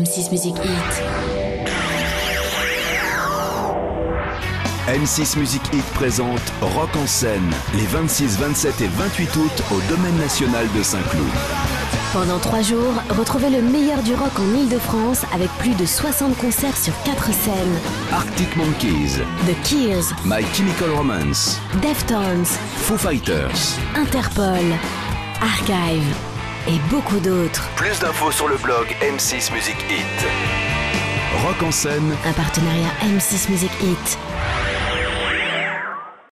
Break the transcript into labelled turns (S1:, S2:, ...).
S1: M6 Music Hit.
S2: M6 Music Hit présente Rock en scène les 26, 27 et 28 août au Domaine National de Saint-Cloud.
S1: Pendant 3 jours, retrouvez le meilleur du rock en Ile-de-France avec plus de 60 concerts sur 4 scènes.
S2: Arctic Monkeys,
S1: The Killers,
S2: My Chemical Romance,
S1: Deftones,
S2: Foo Fighters,
S1: Interpol, Archive et beaucoup d'autres.
S2: Plus d'infos sur le blog M6 Music Hit. Rock en scène,
S1: Un partenariat M6 Music Hit.